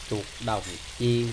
chuột đồng chiên.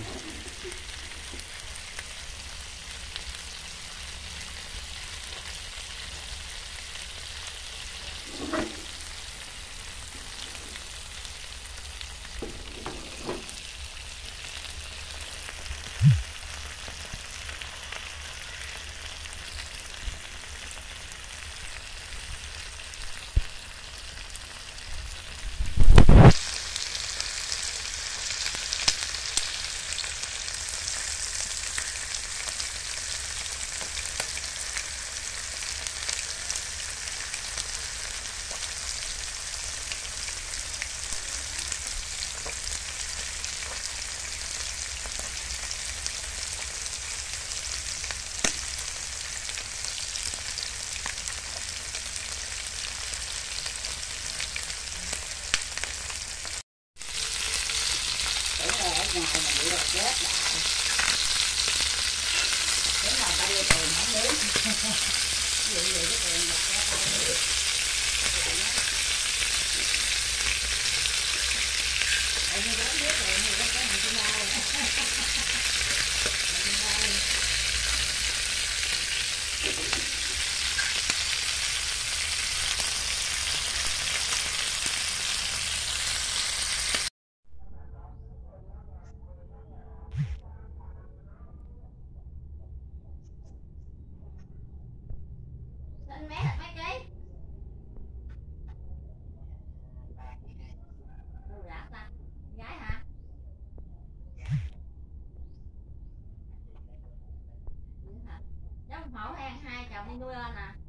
Nhà mình bị rồi chết lại. Đúng rồi, ta đưa tiền không muốn. Vậy cái tiền bật ra ta đưa. Tại vì đáng biết tiền thì nó có mình trên bao rồi. Trên bao. Lên mé là mấy ký? Đâu rạp ta? Gái hả? Dữ hả? Giống hổ hay hai chồng đi nuôi lên à?